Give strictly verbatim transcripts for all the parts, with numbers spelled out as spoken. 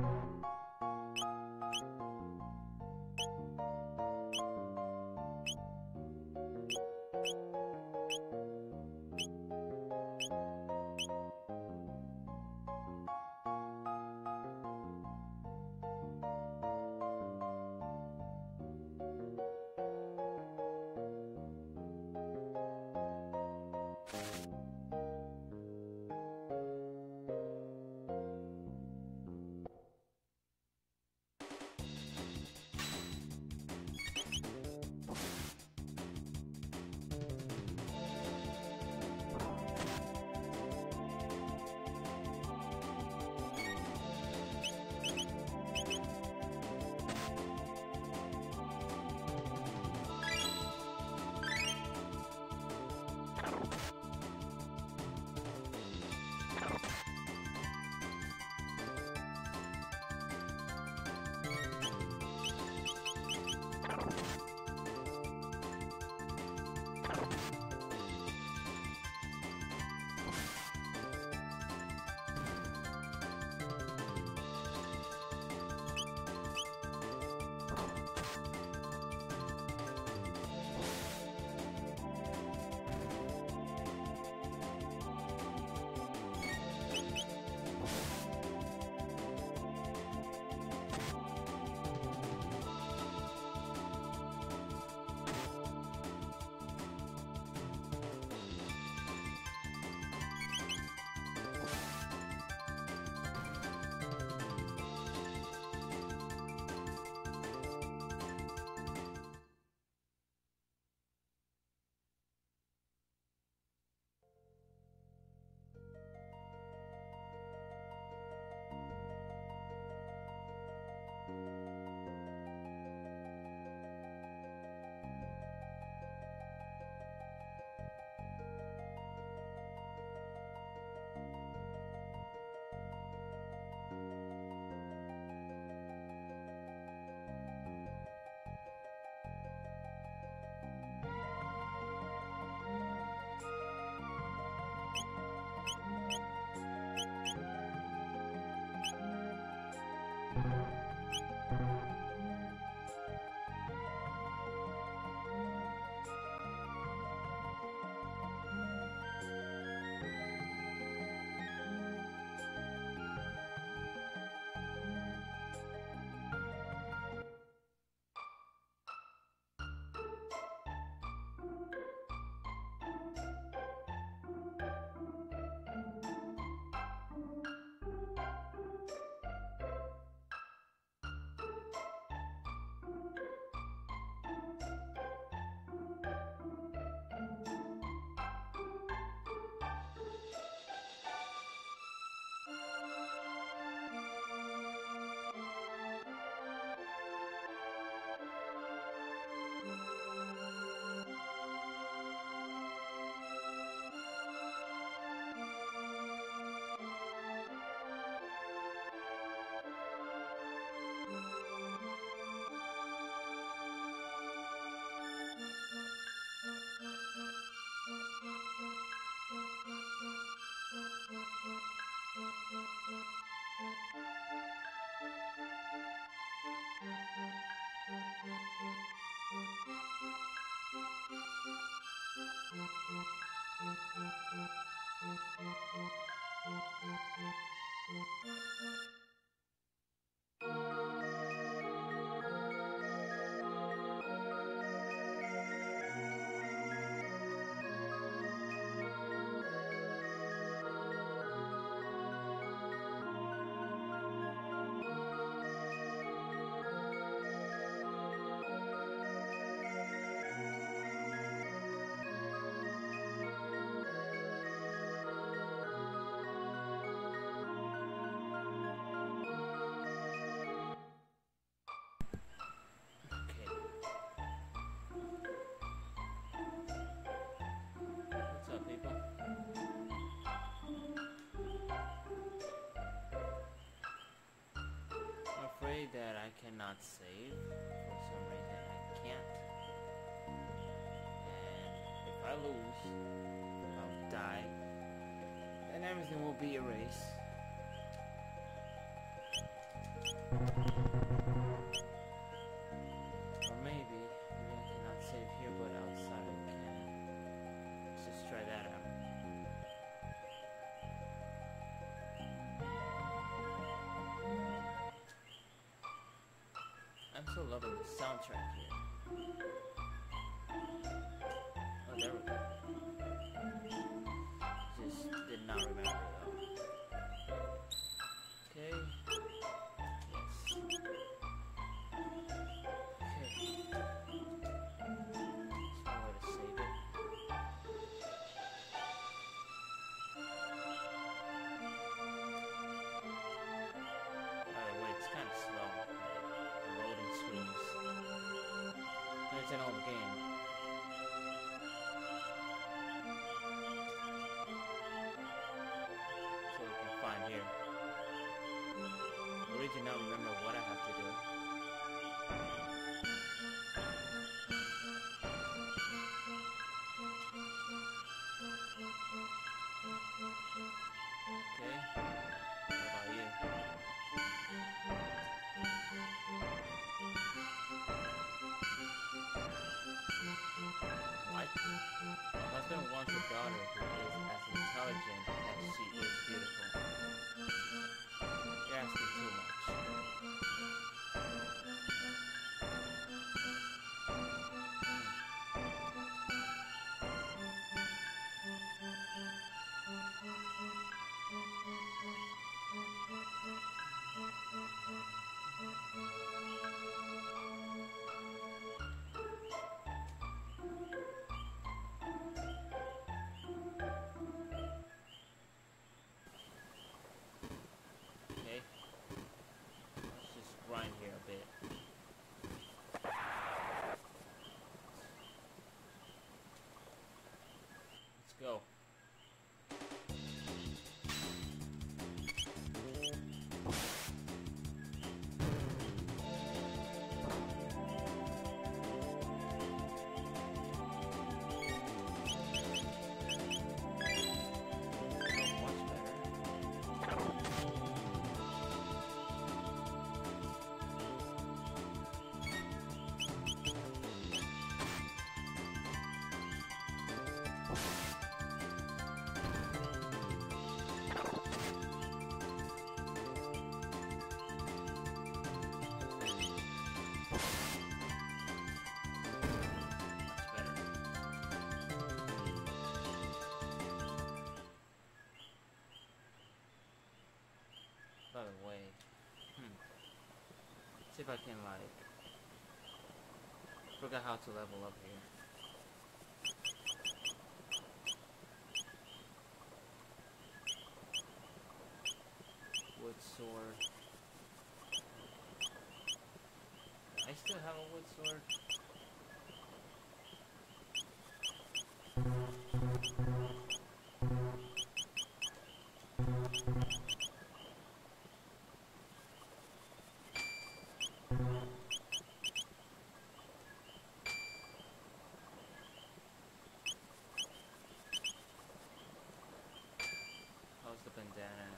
That I cannot save. For some reason I can't. And if I lose, I'll die. And everything will be erased. Or maybe, maybe I cannot save here, but outside I can. Let's just try that out. I'm so loving the soundtrack here. Oh, there we go. Just did not remember though. Okay. Yes. Okay. There's no way to save it. Alright, wait, it's kind of slow. The loading screens. And it's an old game. So we can find here. Luigi, now remember what I have to do. Okay. What about you? My husband wants a daughter who is as intelligent as she is beautiful. You're asking too much. Okay. Let's just grind here a bit. Let's go. By the way, hmm. See if I can like forget how to level up here. Wood sword. I still have a wood sword. How's the bandana?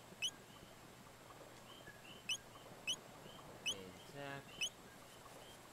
Okay, attack.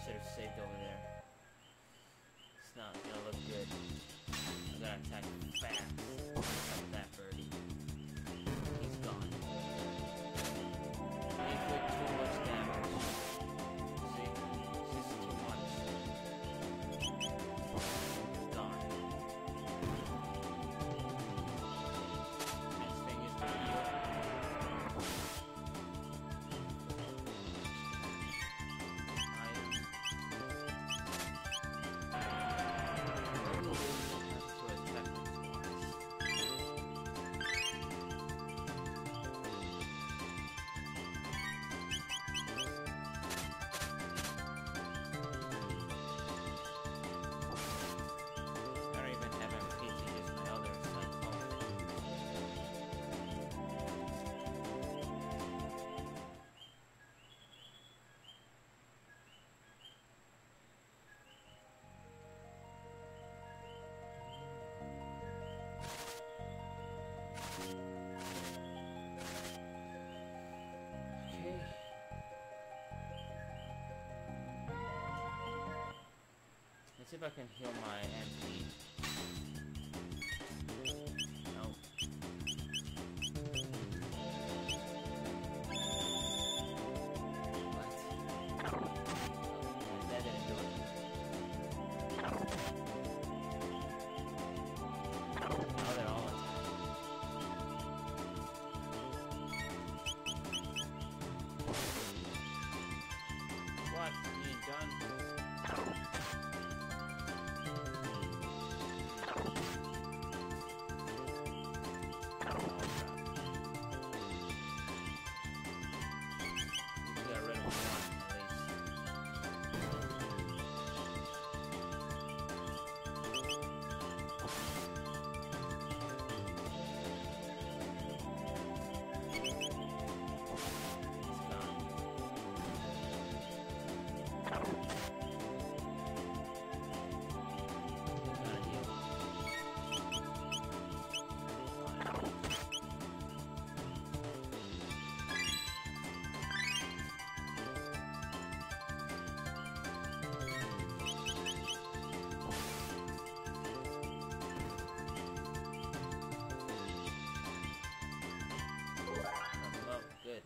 should have saved over there. It's not gonna look good. I gotta attack fast. Stop that birdie. He's gone. He put too much damage. See? This is too much. Gone. Next thing is the heal. Let's see if I can heal my M P. Nope. What? That didn't do it. Now they're all attacking. What? You ain't done? Good.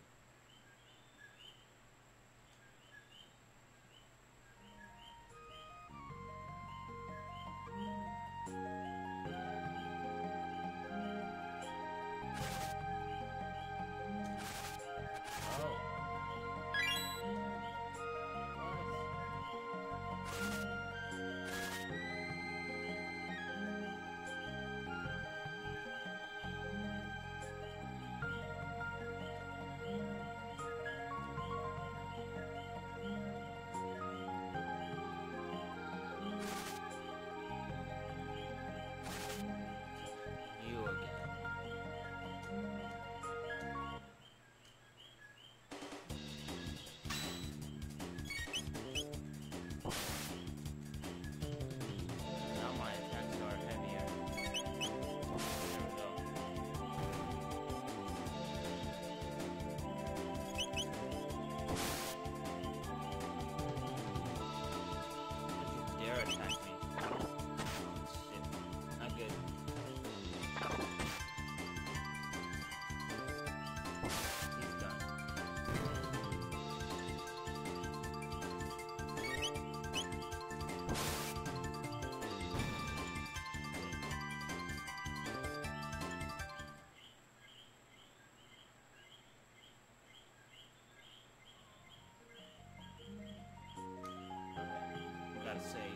Gotta save.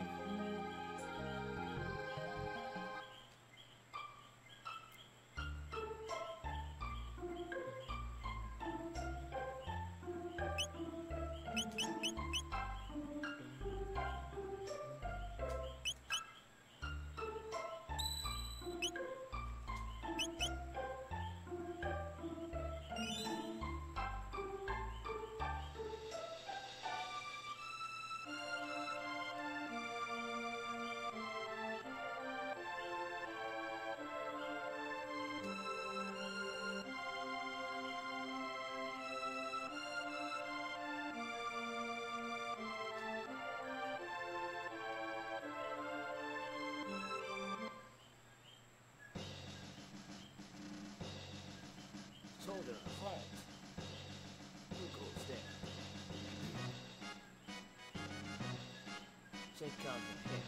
halt. Who goes there? Check out the pit.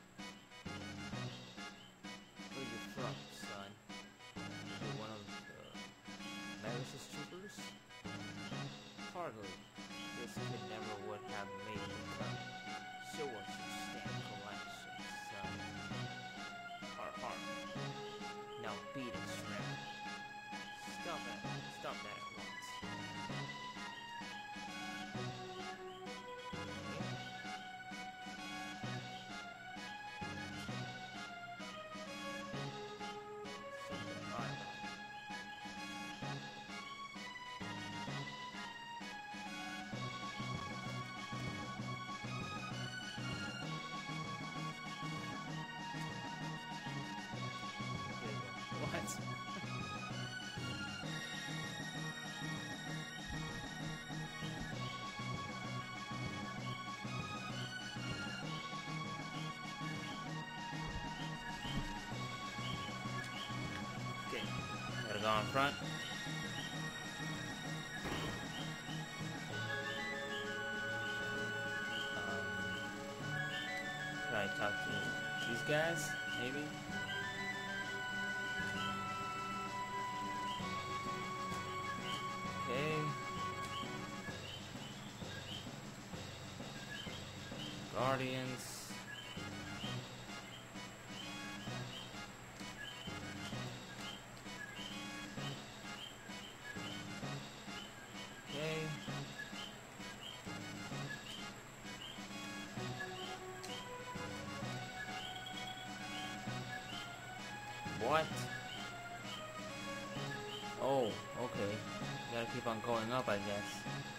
Where you from, son? You're one of the Magus troopers? Hardly. This kid never would have made the cut. Show us your stamp collection, son. Har har. Now beat it, shrimp. Stop it. Stop that at once. What? Okay, gotta go in front. Um, try to talk to these guys, maybe? Okay. Guardians. Okay. What? Oh, okay. Gotta keep on going up, I guess.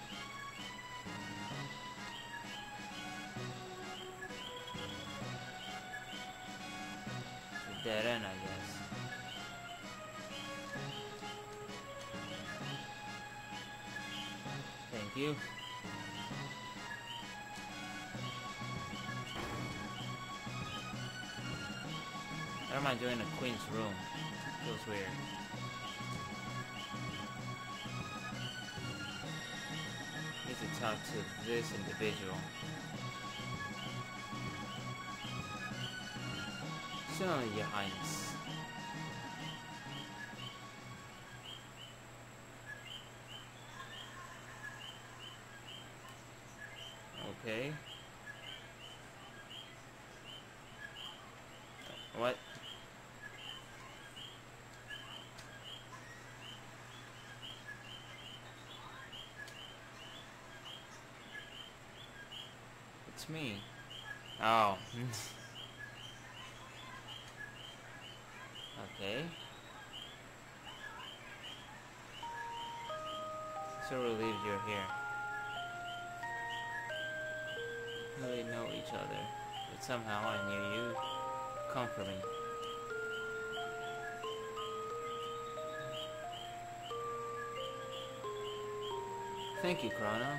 It's a dead end, I guess. Thank you. What am I doing in the Queen's room? Feels weird. Need to talk to this individual. So, Your Highness. Okay. What? It's me. Oh. Okay. So relieved you're here. Really know each other, but somehow I knew you come for me. Thank you, Chrono.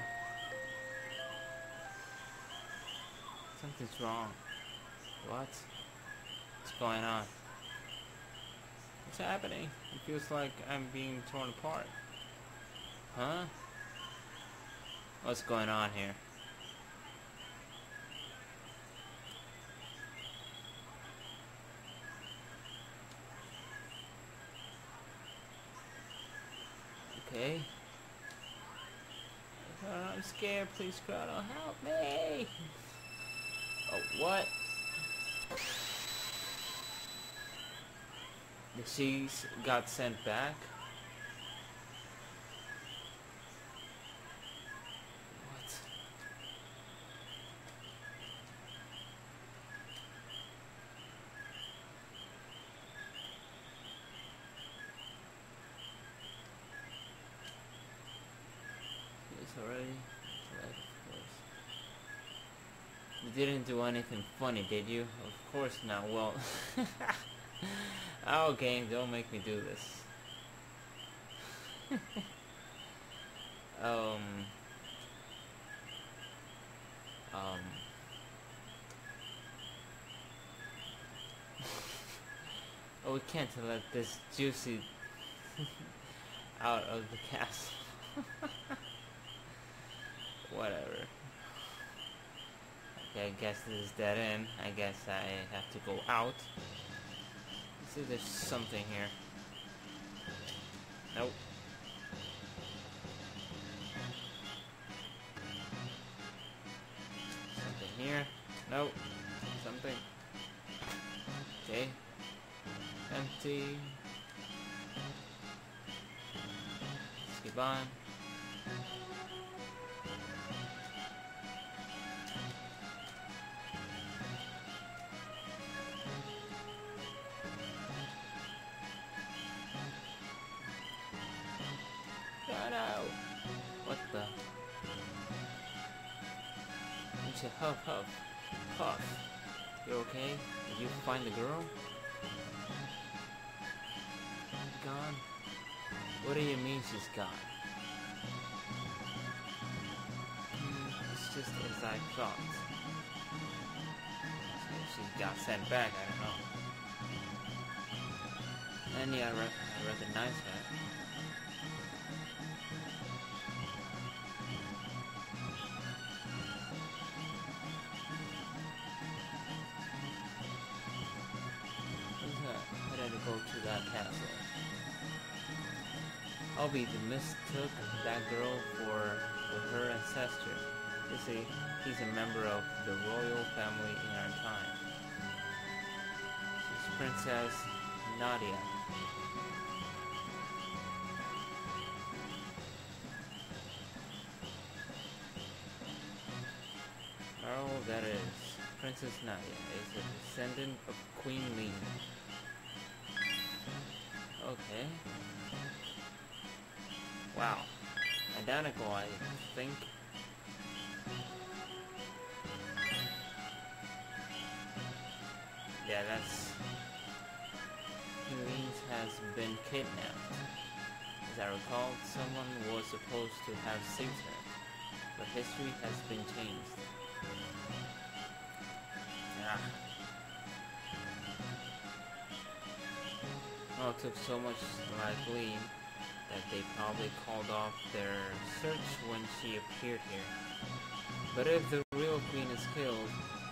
Something's wrong. What? What's going on? What's happening? It feels like I'm being torn apart. Huh? What's going on here? Okay. Uh, I'm scared. Please, Chrono, help me! Oh, what? The cheese got sent back? What? Yes, already. Right, of course. You didn't do anything funny, did you? Of course not. Well, oh, game, don't make me do this. um, um, oh, we can't let this juicy. out of the castle. Whatever. Okay, I guess this is dead end. I guess I have to go out. Let's see if there's something here. Nope. Something here. Nope. Something. Okay. Empty. Skip on. Shut out. What the? It's a huff huff. Puff. You okay? Did you find the girl? Gone? What do you mean she's gone? Hmm, it's just as I thought. So she got sent back, I don't know. And yeah, I, re I recognize that. Go to that castle. Albeit mistook that girl for, for her ancestor. You see, he's a member of the royal family in our time. She's Princess Nadia. Oh, that is. Princess Nadia is a descendant of Queen Lee. Okay. Wow. Identical, I think. Yeah, that's... Helene has been kidnapped. As I recall, someone was supposed to have saved her, but history has been changed. Yeah. Well, it took so much like Lee that they probably called off their search when she appeared here. But if the real queen is killed,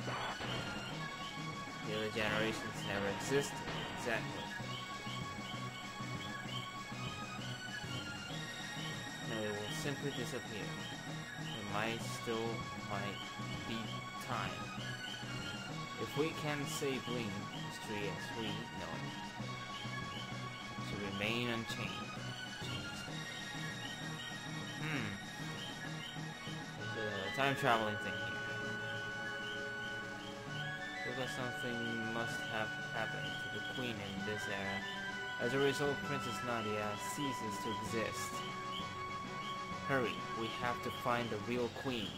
the other generations never existed. Exactly. No, they will simply disappear. It might still might be time. If we can save Lee, history as we know it, remain unchanged. Hmm. There's a time traveling thing here. Looks like something must have happened to the queen in this era. As a result, Princess Nadia ceases to exist. Hurry, we have to find the real queen.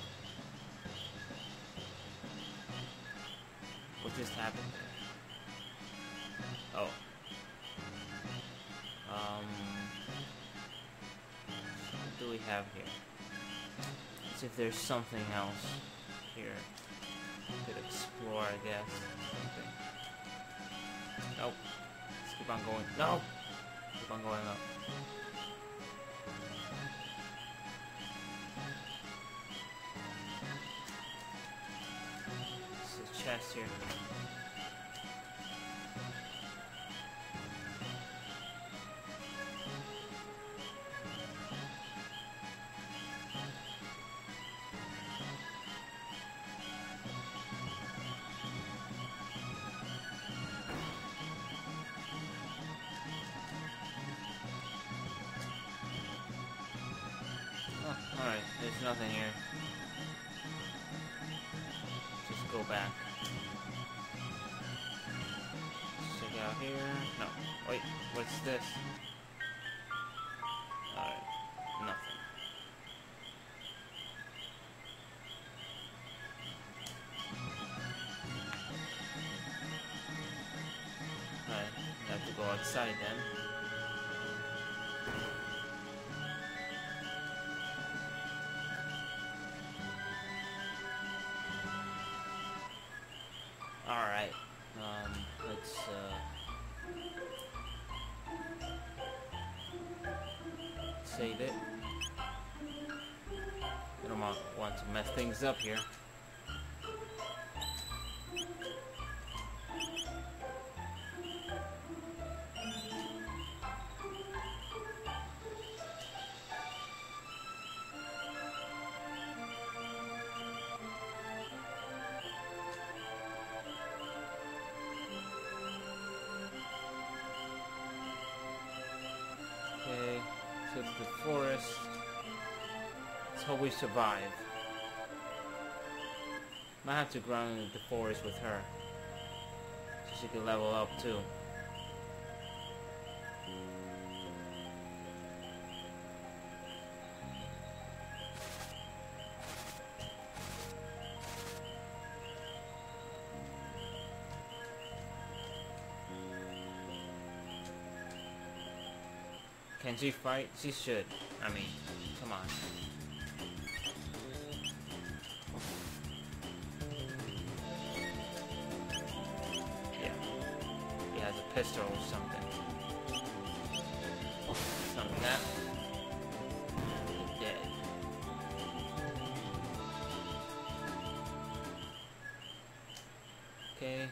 What just happened there? Oh. Um, what do we have here? Let's see if there's something else here. We could explore, I guess. Something. Nope. Let's keep on going. No! Keep on going up. There's a chest here. Alright, there's nothing here. Just go back. Let's check out here. No. Wait, what's this? Alright, nothing. Alright, have to go outside then. Alright, um, let's, uh... save it. I don't want want to mess things up here. Okay, so it's the forest. Let's hope we survive. Might have to ground in the forest with her, so she can level up too. Can she fight? She should. I mean, come on. Yeah. He has a pistol or something. Something like that. Dead. Okay.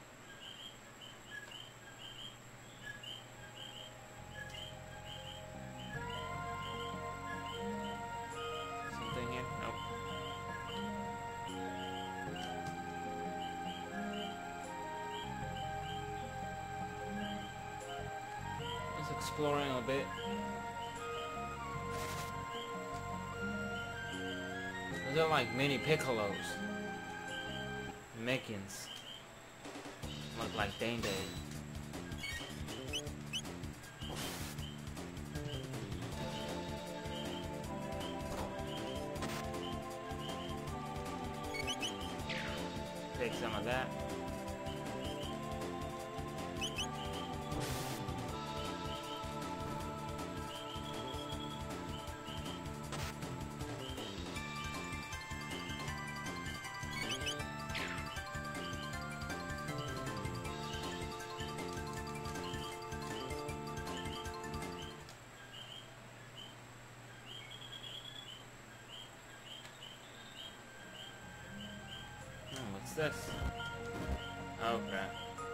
Exploring a bit. Those are like mini Piccolos. Mekins. Look like Dane Day. Take some of that. What's this? Oh crap.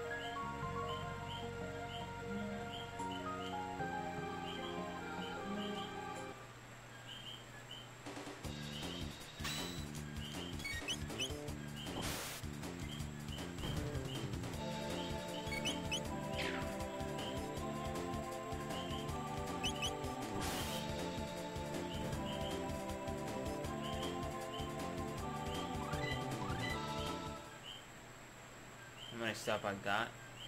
How much stuff I got?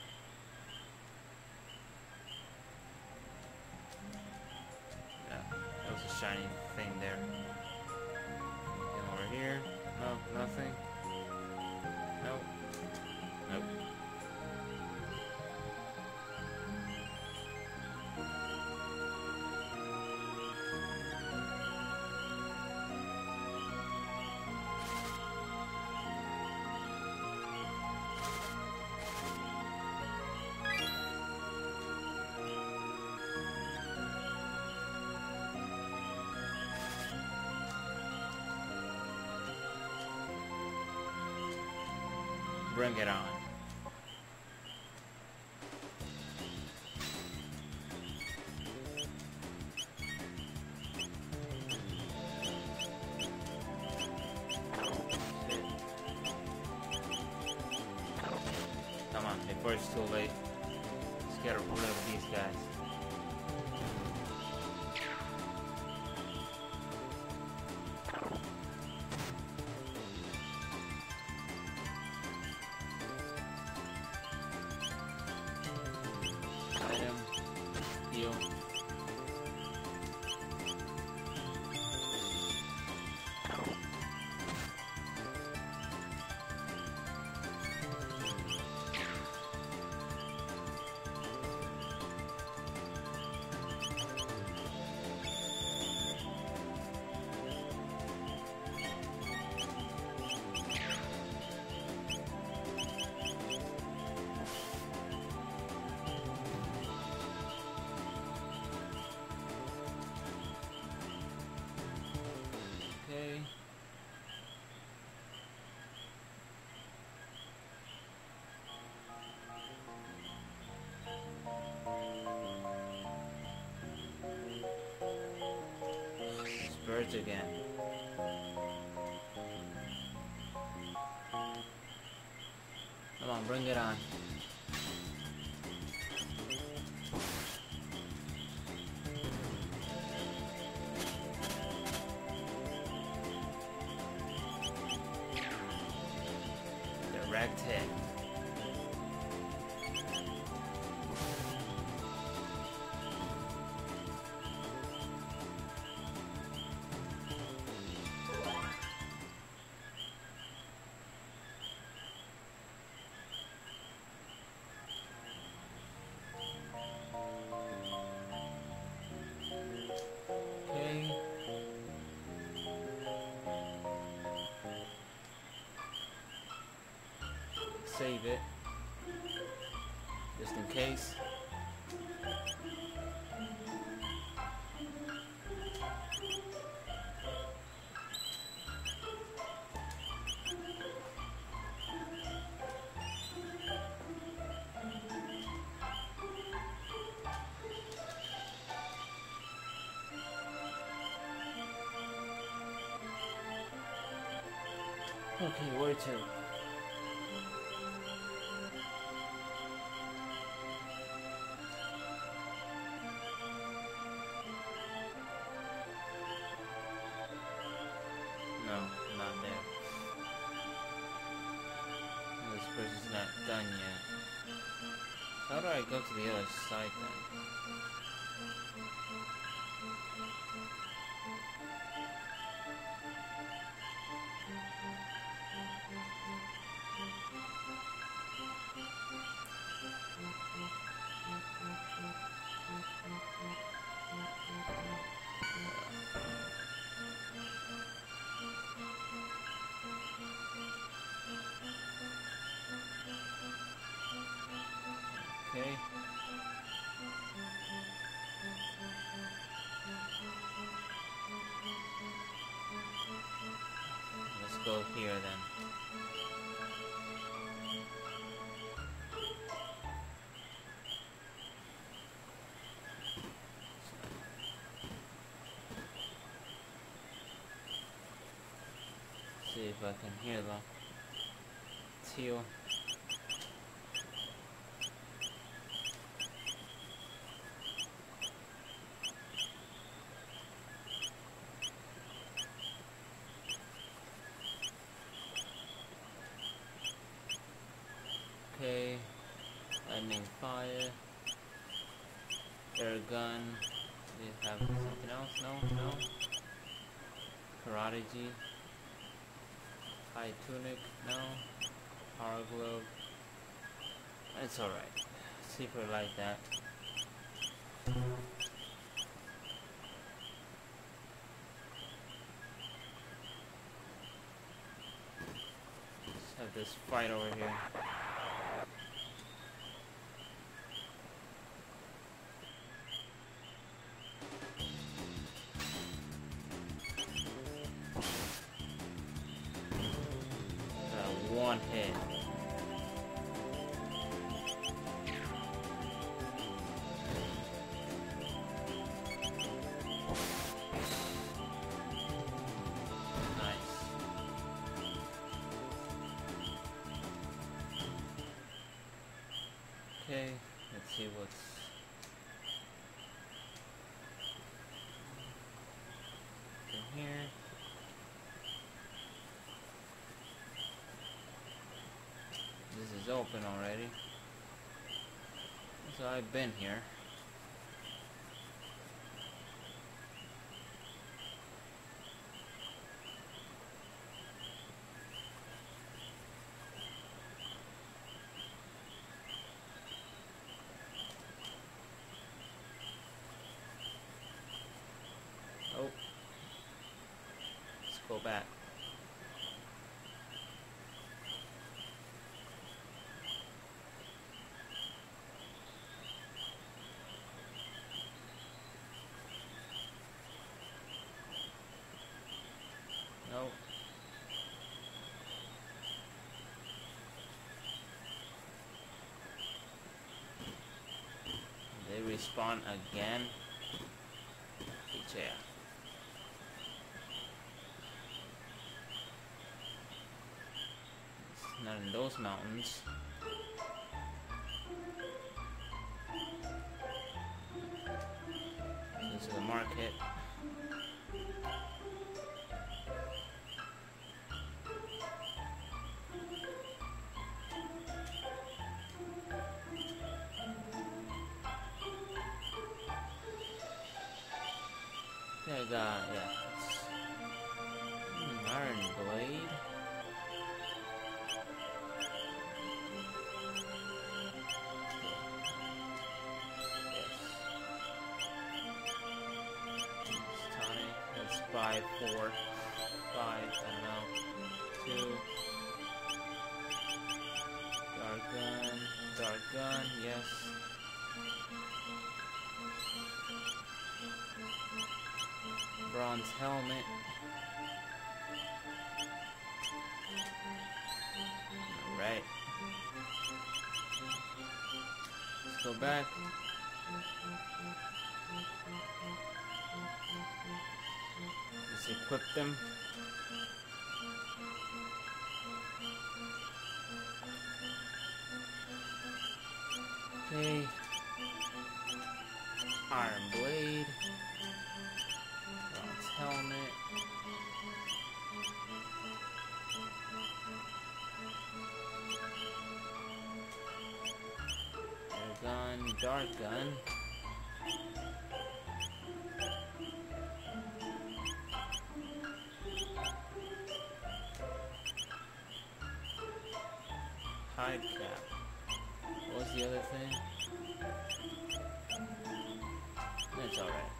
Yeah, that was a shiny thing there. And over here, no, nothing. Nope. Nope. Bring it on. Come on, before it's too late. Let's get rid of these guys. shift again. Come on, bring it on. Direct hit. Okay. Save it. Just in case. Okay, where to? No, not there. This person's not done yet. How do I go to the other side then? Okay. Let's go here then. See if I can hear them. Teal. Okay, lightning fire, air gun. Do you have something else? No, no. Karate G, high tunic, no. Power glove. It's alright. See if we like that. Let's have this fight over here. One hit. Nice. Okay, let's see what's in here. This is open already, so I've been here. Oh, let's go back. Nope. They respawn again. Yeah. Not in those mountains. Into the market. Yeah, I got, yeah. Hmm, iron blade. Five, four, five, I don't know, two, dark gun, dark gun, yes, bronze helmet, alright, let's go back. Let's equip them. Okay. Iron blade. Bronze helmet. Air gun. Dark gun. Hide cap. What was the other thing? That's alright.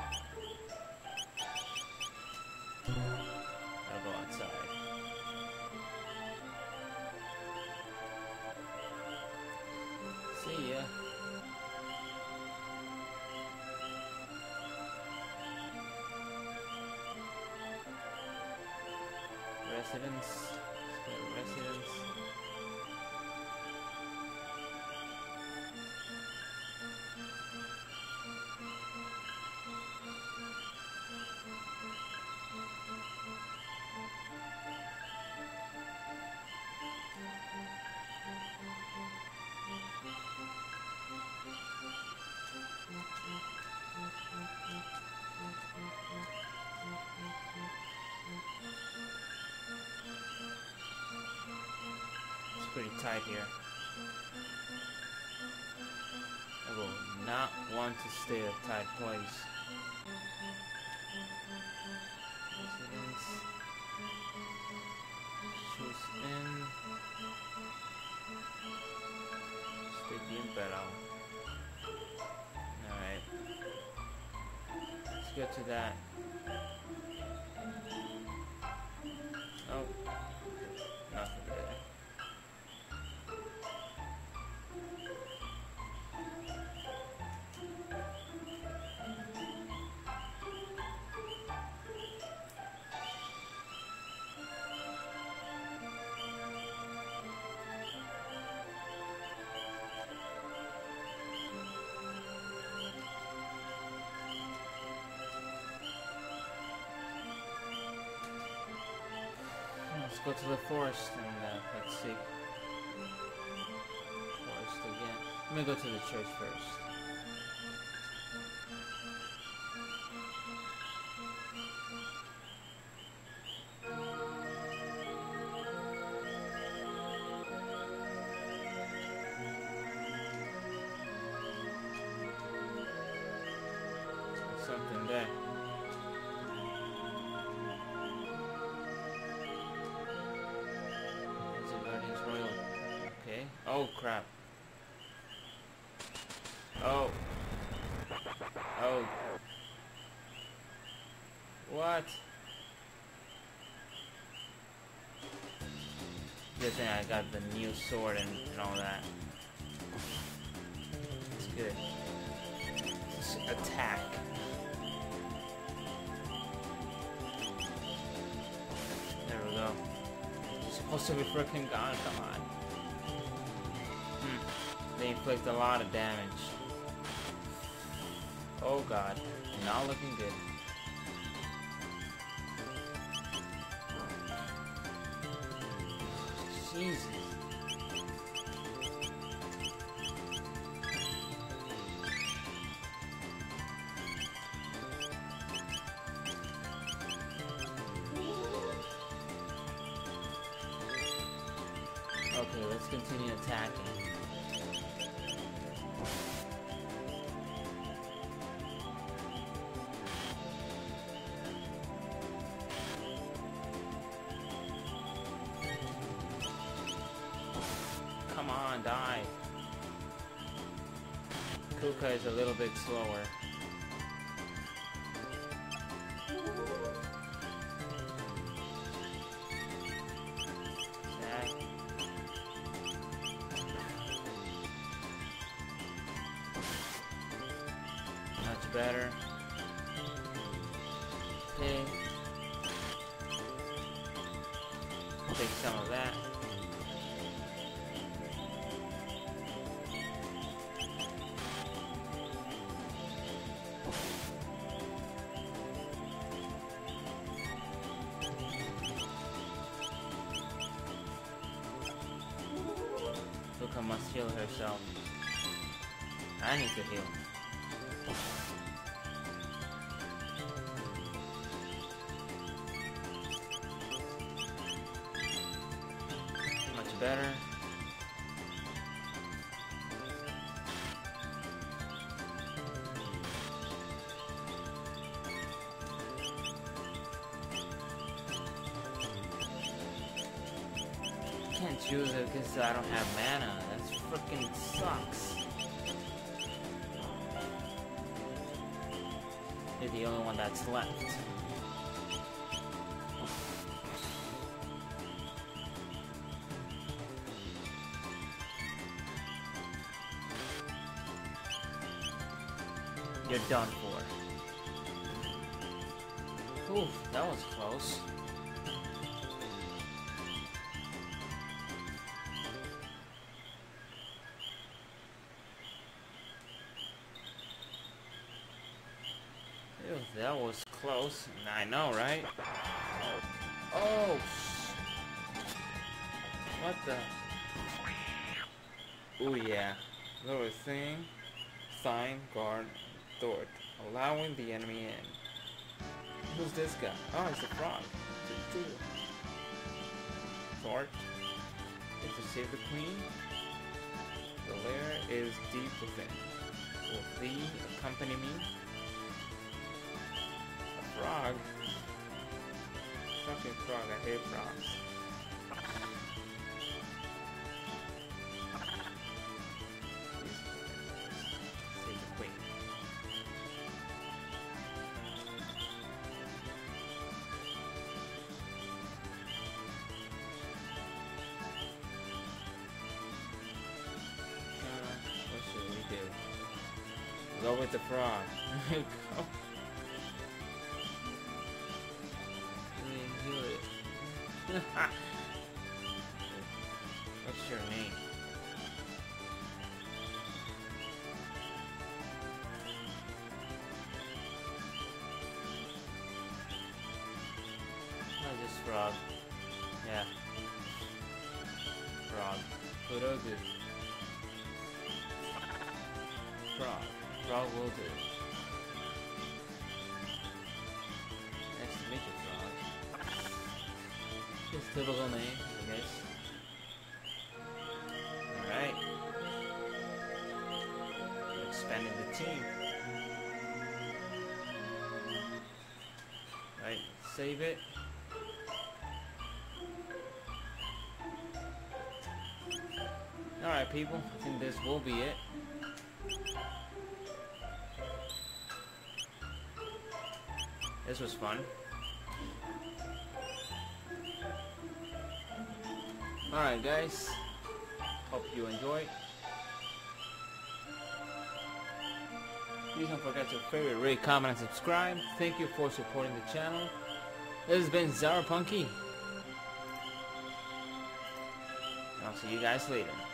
I'll go outside. See ya. Residence. Residence. Pretty tight here. I will not want to stay at a tight place. Residence. Choose in. Stay bien pero. Alright. Let's get to that. Oh. Nothing there. Let's go to the forest and uh, let's see. Forest again. Let me go to the church first. There's something there. Okay. Oh crap. Oh. Oh. What? Good thing I got the new sword and, and all that. It's good. Just attack. There we go. It's supposed to be freaking gone, come on. Hmm. They inflict a lot of damage. Oh god. Not looking good. Jesus. Okay, let's continue attacking. Come on, die. Kuka is a little bit slower. Attack. Much better. Okay. Take some of that. Kuka must heal herself. I need to heal. Much better. Can't use it because I don't have mana. That freaking sucks. You're the only one that's left. You're done for. Oof, that was close. Ew, that was close. I know, right? Oh, what the? Oh yeah, lower thing, sign, guard, thwart, allowing the enemy in. Who's this guy? Oh, it's a frog. Thwart is to save the queen. The lair is deep within. Will thee accompany me? A frog? Fucking frog, I hate frogs. Save the queen. What should we do? Go with the frog. Go. Heal it. What's your name? Oh, just frog. Yeah. Frog. Kurogu. Frog. Frog will do. Nice to meet you, frog. His typical name, I guess. Alright. Expanding the team. Right, save it. Alright, people, I think this will be it. This was fun. Alright guys, hope you enjoyed. Please don't forget to favorite, rate, comment, and subscribe. Thank you for supporting the channel. This has been Zarapunky. And I'll see you guys later.